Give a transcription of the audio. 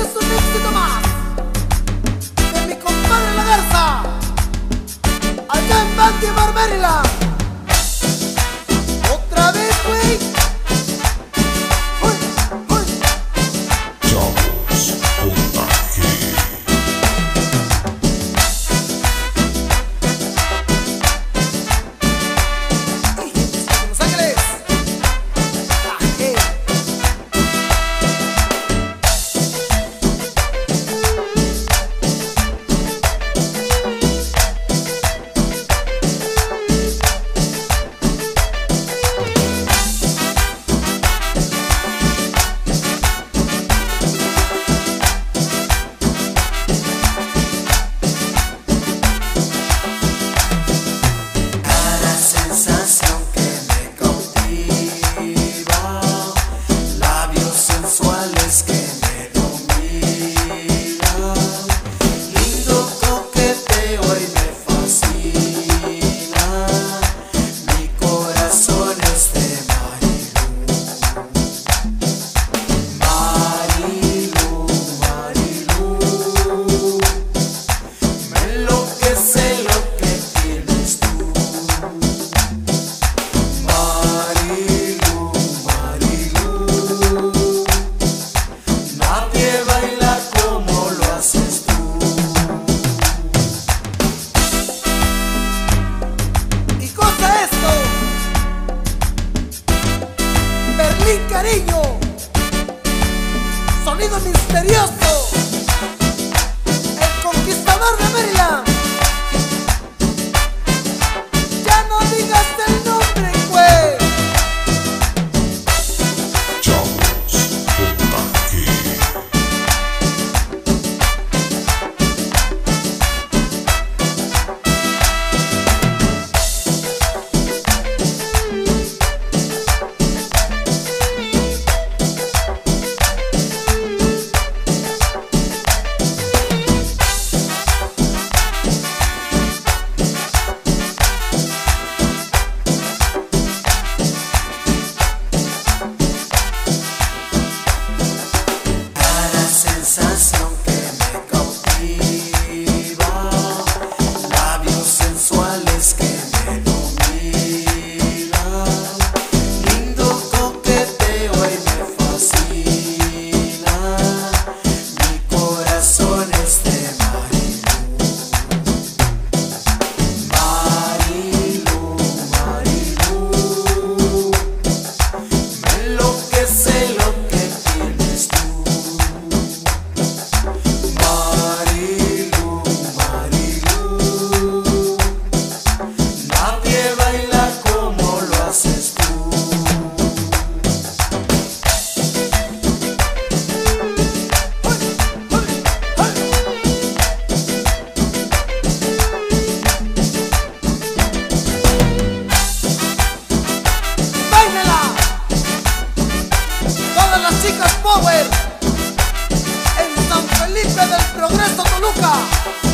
es un éxito más de mi compadre La Garza, allá en Baltimore, Maryland. Otra vez, güey. Cariño, sonido misterioso, el conquistador de Maryland. Ya no digas el nombre, güey. Sensación que me cautiva, labios sensuales que me dominan, lindo coqueteo y me fascina, mi corazón es de Marilu, Marilu, me enloquece lo que tienes tú. Chicas Power en San Felipe del Progreso, Toluca.